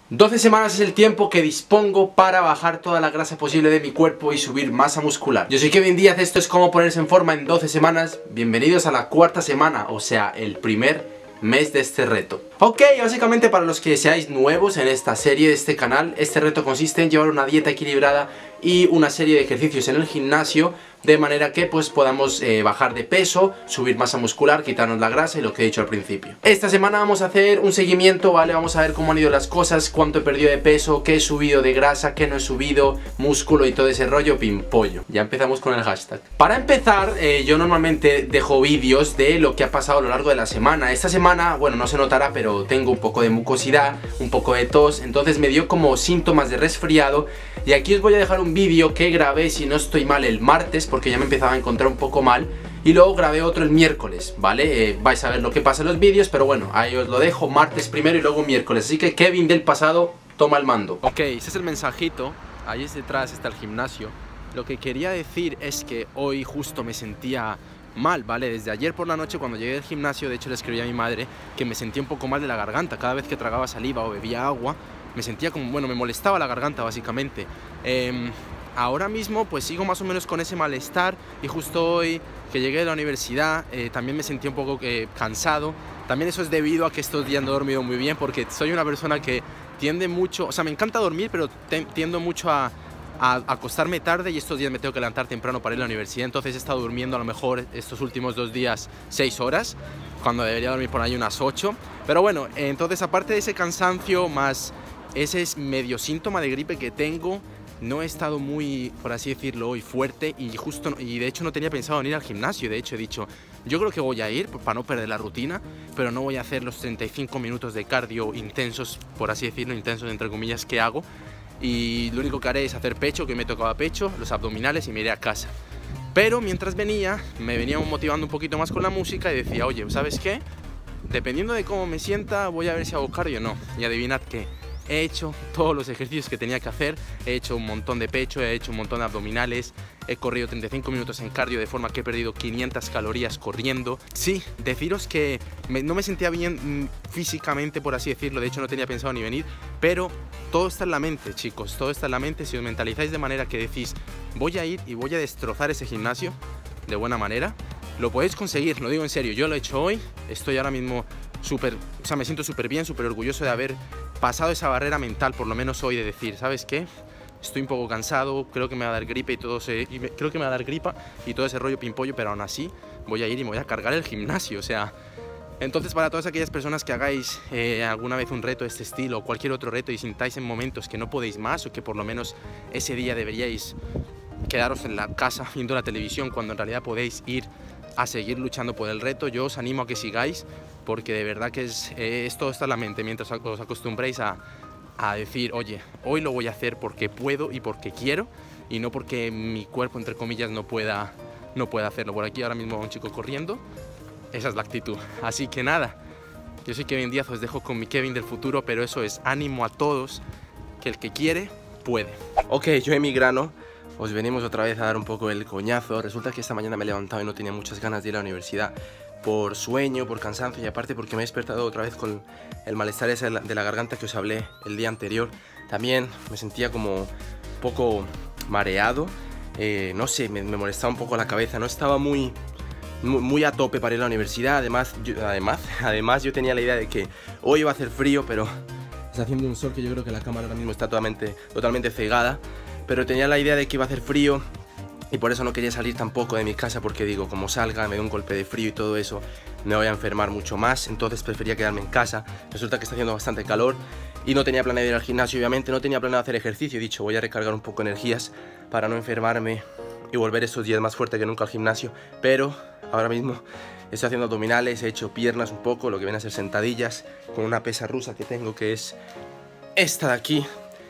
12 semanas es el tiempo que dispongo para bajar toda la grasa posible de mi cuerpo y subir masa muscular. Yo soy Kevin Díaz, esto es cómo ponerse en forma en 12 semanas. Bienvenidos a la cuarta semana, o sea, el primer mes de este reto. Ok, básicamente para los que seáis nuevos en esta serie de este canal, este reto consiste en llevar una dieta equilibrada y una serie de ejercicios en el gimnasio, de manera que pues podamos bajar de peso, subir masa muscular, quitarnos la grasa y lo que he dicho al principio. Esta semana vamos a hacer un seguimiento, ¿vale? Vamos a ver cómo han ido las cosas, cuánto he perdido de peso, qué he subido de grasa, qué no he subido, músculo y todo ese rollo, pimpollo. Ya empezamos con el hashtag. Para empezar, yo normalmente dejo vídeos de lo que ha pasado a lo largo de la semana. Esta semana, bueno, no se notará, pero tengo un poco de mucosidad, un poco de tos, entonces me dio como síntomas de resfriado. Y aquí os voy a dejar un vídeo que grabé, si no estoy mal, el martes, porque ya me empezaba a encontrar un poco mal. Y luego grabé otro el miércoles, ¿vale? Vais a ver lo que pasa en los vídeos, pero bueno, ahí os lo dejo, martes primero y luego miércoles. Así que Kevin del pasado, toma el mando. Ok, ese es el mensajito, ahí detrás está el gimnasio. Lo que quería decir es que hoy justo me sentía mal, ¿vale? Desde ayer por la noche cuando llegué del gimnasio, de hecho le escribí a mi madre que me sentía un poco mal de la garganta. Cada vez que tragaba saliva o bebía agua, me sentía como, bueno, me molestaba la garganta básicamente. Ahora mismo pues sigo más o menos con ese malestar y justo hoy que llegué de la universidad también me sentí un poco cansado. También eso es debido a que estos días no he dormido muy bien, porque soy una persona que tiende mucho, o sea, me encanta dormir, pero tiendo mucho a acostarme tarde, y estos días me tengo que levantar temprano para ir a la universidad. Entonces he estado durmiendo a lo mejor estos últimos 2 días 6 horas, cuando debería dormir por ahí unas 8. Pero bueno, entonces aparte de ese cansancio más ese es medio síntoma de gripe que tengo, no he estado muy, por así decirlo, hoy fuerte, y de hecho no tenía pensado en ir al gimnasio. De hecho he dicho, yo creo que voy a ir para no perder la rutina, pero no voy a hacer los 35 minutos de cardio intensos, por así decirlo, intensos entre comillas, que hago. Y lo único que haré es hacer pecho, que me tocaba pecho, los abdominales, y me iré a casa. Pero mientras venía, me venía motivando un poquito más con la música y decía, oye, ¿sabes qué? Dependiendo de cómo me sienta, voy a ver si hago cardio o no. Y adivinad qué, he hecho todos los ejercicios que tenía que hacer. He hecho un montón de pecho, he hecho un montón de abdominales, he corrido 35 minutos en cardio, de forma que he perdido 500 calorías corriendo. Sí, deciros que no me sentía bien físicamente, por así decirlo. De hecho no tenía pensado ni venir, pero todo está en la mente, chicos, todo está en la mente. Si os mentalizáis de manera que decís, voy a ir y voy a destrozar ese gimnasio de buena manera, lo podéis conseguir, lo digo en serio. Yo lo he hecho hoy, estoy ahora mismo me siento súper bien, súper orgulloso de haber pasado esa barrera mental, por lo menos hoy, de decir, ¿sabes qué? Estoy un poco cansado, creo que me va a dar gripe creo que me va a dar gripa y todo ese rollo pimpollo, pero aún así voy a ir y me voy a cargar el gimnasio, o sea. Entonces, para todas aquellas personas que hagáis alguna vez un reto de este estilo o cualquier otro reto y sintáis en momentos que no podéis más, o que por lo menos ese día deberíais quedaros en la casa viendo la televisión cuando en realidad podéis ir a seguir luchando por el reto, yo os animo a que sigáis, porque de verdad que todo está en la mente. Mientras os acostumbréis a decir, oye, hoy lo voy a hacer porque puedo y porque quiero, y no porque mi cuerpo, entre comillas, no pueda hacerlo. Por aquí ahora mismo va un chico corriendo, esa es la actitud. Así que nada, yo soy Kevin Díaz, os dejo con mi Kevin del futuro, pero eso es, ánimo a todos, que el que quiere, puede. Ok, yo en mi grano, os venimos otra vez a dar un poco el coñazo. Resulta que esta mañana me he levantado y no tenía muchas ganas de ir a la universidad, por sueño, por cansancio, y aparte porque me he despertado otra vez con el malestar ese de la garganta que os hablé el día anterior. También me sentía como un poco mareado, no sé, me molestaba un poco la cabeza, no estaba muy a tope para ir a la universidad. Además yo tenía la idea de que hoy iba a hacer frío, pero está haciendo un sol que yo creo que la cámara ahora mismo está totalmente cegada. Pero tenía la idea de que iba a hacer frío y por eso no quería salir tampoco de mi casa, porque digo, como salga, me da un golpe de frío y todo eso, me voy a enfermar mucho más. Entonces prefería quedarme en casa. Resulta que está haciendo bastante calor y no tenía planeado ir al gimnasio, obviamente, no tenía planeado hacer ejercicio. He dicho, voy a recargar un poco energías para no enfermarme y volver estos días más fuerte que nunca al gimnasio. Pero ahora mismo estoy haciendo abdominales, he hecho piernas un poco, lo que viene a ser sentadillas, con una pesa rusa que tengo, que es esta de aquí.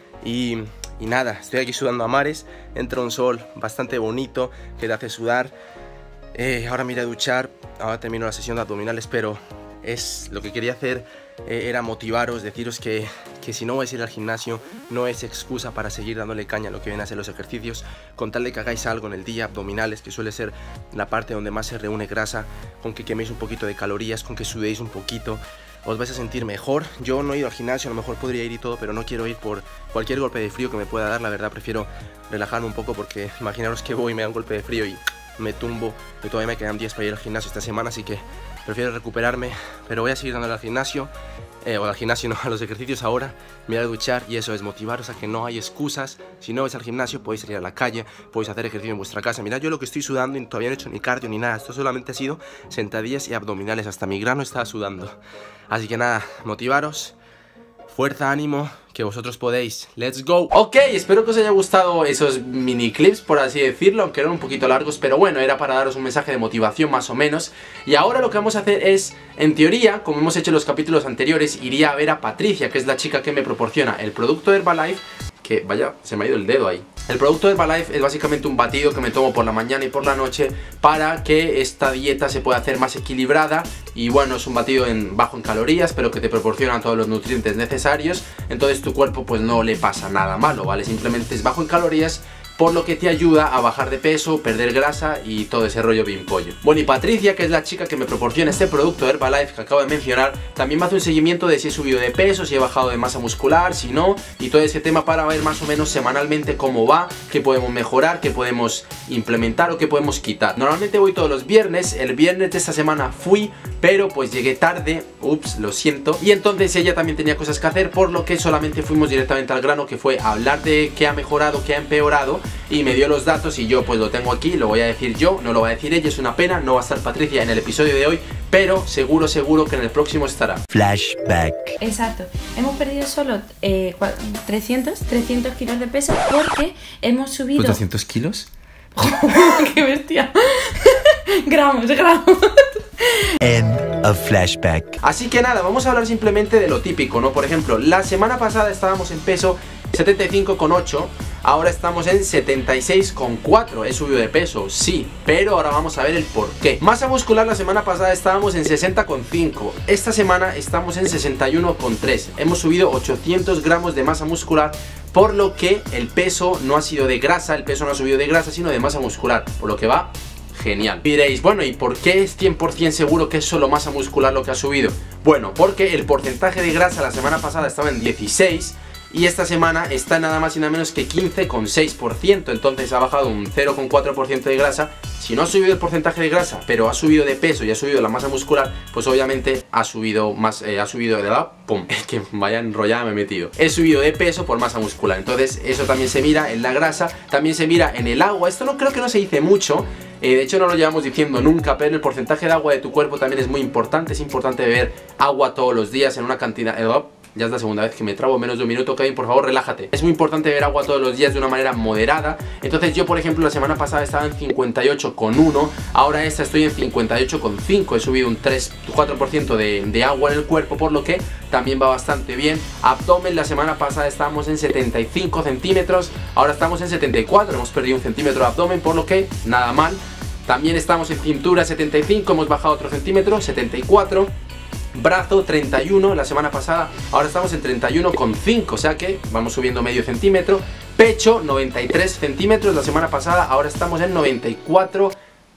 Y nada, estoy aquí sudando a mares. Entra un sol bastante bonito que te hace sudar. Ahora me iré a duchar, ahora termino la sesión de abdominales, pero lo que quería hacer era motivaros, deciros que si no vais a ir al gimnasio no es excusa para seguir dándole caña a lo que vienen a ser los ejercicios, con tal de que hagáis algo en el día. Abdominales, que suele ser la parte donde más se reúne grasa, con que queméis un poquito de calorías, con que sudéis un poquito, os vais a sentir mejor. Yo no he ido al gimnasio, a lo mejor podría ir y todo, pero no quiero ir por cualquier golpe de frío que me pueda dar. La verdad prefiero relajarme un poco porque imaginaros que voy y me da un golpe de frío y me tumbo, y todavía me quedan días para ir al gimnasio esta semana, así que prefiero recuperarme. Pero voy a seguir dándole al gimnasio, o al gimnasio no, a los ejercicios ahora. Me voy a duchar y eso es motivaros a que no hay excusas. Si no vais al gimnasio podéis salir a la calle, podéis hacer ejercicio en vuestra casa. Mirad yo lo que estoy sudando y todavía no he hecho ni cardio ni nada. Esto solamente ha sido sentadillas y abdominales, hasta mi grano estaba sudando. Así que nada, motivaros, fuerza, ánimo, que vosotros podéis. ¡Let's go! Ok, espero que os haya gustado esos mini clips, por así decirlo, aunque eran un poquito largos, pero bueno, era para daros un mensaje de motivación más o menos. Y ahora lo que vamos a hacer es, en teoría, como hemos hecho en los capítulos anteriores, iría a ver a Patricia, que es la chica que me proporciona el producto Herbalife, que vaya, se me ha ido el dedo ahí. El producto Herbalife es básicamente un batido que me tomo por la mañana y por la noche para que esta dieta se pueda hacer más equilibrada. Y bueno, es un batido bajo en calorías, pero que te proporciona todos los nutrientes necesarios. Entonces tu cuerpo pues no le pasa nada malo, ¿vale? Simplemente es bajo en calorías, por lo que te ayuda a bajar de peso, perder grasa y todo ese rollo bien pollo. Bueno, y Patricia, que es la chica que me proporciona este producto Herbalife que acabo de mencionar, también me hace un seguimiento de si he subido de peso, si he bajado de masa muscular, si no, y todo ese tema para ver más o menos semanalmente cómo va, qué podemos mejorar, qué podemos implementar o qué podemos quitar. Normalmente voy todos los viernes, el viernes de esta semana fui, pero pues llegué tarde, ups, lo siento, y entonces ella también tenía cosas que hacer, por lo que solamente fuimos directamente al grano, que fue hablar de qué ha mejorado, qué ha empeorado, y me dio los datos y yo pues lo tengo aquí, lo voy a decir yo, no lo va a decir ella, es una pena, no va a estar Patricia en el episodio de hoy, pero seguro que en el próximo estará. Flashback. Exacto, hemos perdido solo 300 kilos de peso porque hemos subido... ¿200 kilos? ¡Qué bestia! gramos. End of flashback. Así que nada, vamos a hablar simplemente de lo típico, ¿no? Por ejemplo, la semana pasada estábamos en peso 75,8, ahora estamos en 76,4. He subido de peso, sí, pero ahora vamos a ver el por qué. Masa muscular, la semana pasada estábamos en 60,5, esta semana estamos en 61,3. Hemos subido 800 gramos de masa muscular, por lo que el peso no ha sido de grasa, el peso no ha subido de grasa, sino de masa muscular, por lo que va genial. Diréis, bueno, ¿y por qué es 100% seguro que es solo masa muscular lo que ha subido? Bueno, porque el porcentaje de grasa la semana pasada estaba en 16 y esta semana está nada más y nada menos que 15,6%, entonces ha bajado un 0,4% de grasa. Si no ha subido el porcentaje de grasa, pero ha subido de peso y ha subido la masa muscular, pues obviamente ha subido más, ha subido de la... ¡Pum! Es que vaya enrollada me he metido. He subido de peso por masa muscular, entonces eso también se mira en la grasa, también se mira en el agua. Esto no creo que no se dice mucho, de hecho no lo llevamos diciendo nunca, pero el porcentaje de agua de tu cuerpo también es muy importante. Es importante beber agua todos los días en una cantidad... Ya es la segunda vez que me trabo, menos de un minuto. Kevin, por favor, relájate. Es muy importante beber agua todos los días de una manera moderada. Entonces yo, por ejemplo, la semana pasada estaba en 58,1, ahora esta estoy en 58,5. He subido un 3-4% de agua en el cuerpo, por lo que también va bastante bien. Abdomen, la semana pasada estábamos en 75 centímetros, ahora estamos en 74. Hemos perdido un centímetro de abdomen, por lo que nada mal. También estamos en cintura 75, hemos bajado otro centímetro, 74. Brazo 31 la semana pasada, ahora estamos en 31,5, o sea que vamos subiendo medio centímetro. Pecho 93 centímetros la semana pasada, ahora estamos en 94.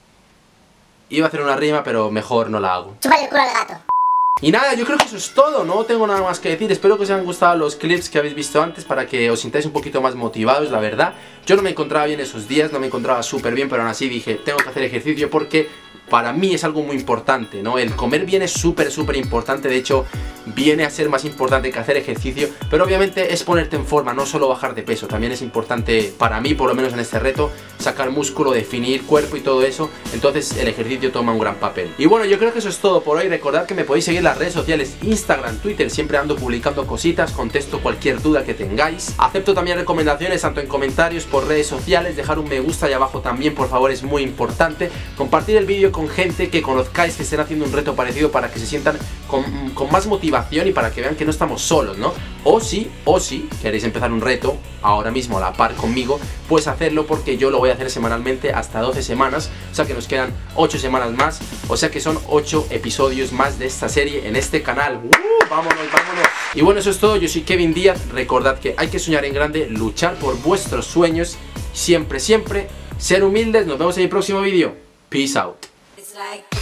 Iba a hacer una rima, pero mejor no la hago. Chúpale el culo al gato. Y nada, yo creo que eso es todo, no tengo nada más que decir. Espero que os hayan gustado los clips que habéis visto antes para que os sintáis un poquito más motivados, la verdad. Yo no me encontraba bien esos días, no me encontraba súper bien, pero aún así dije, tengo que hacer ejercicio porque para mí es algo muy importante, ¿no? El comer bien es súper importante, de hecho viene a ser más importante que hacer ejercicio, pero obviamente es ponerte en forma, no solo bajar de peso. También es importante para mí, por lo menos en este reto, sacar músculo, definir cuerpo y todo eso. Entonces el ejercicio toma un gran papel. Y bueno, yo creo que eso es todo por hoy. Recordad que me podéis seguir en las redes sociales, Instagram, Twitter, siempre ando publicando cositas, contesto cualquier duda que tengáis. Acepto también recomendaciones, tanto en comentarios, por redes sociales. Dejar un me gusta ahí abajo también, por favor, es muy importante. Compartir el vídeo con gente que conozcáis, que estén haciendo un reto parecido, para que se sientan con más motivación y para que vean que no estamos solos, ¿no? O si queréis empezar un reto ahora mismo a la par conmigo, pues hacerlo, porque yo lo voy a hacer semanalmente hasta 12 semanas, o sea que nos quedan 8 semanas más, o sea que son 8 episodios más de esta serie en este canal. ¡Vámonos! Y bueno, eso es todo. Yo soy Kevin Díaz. Recordad que hay que soñar en grande, luchar por vuestros sueños, siempre ser humildes. Nos vemos en el próximo vídeo. Peace out. It's like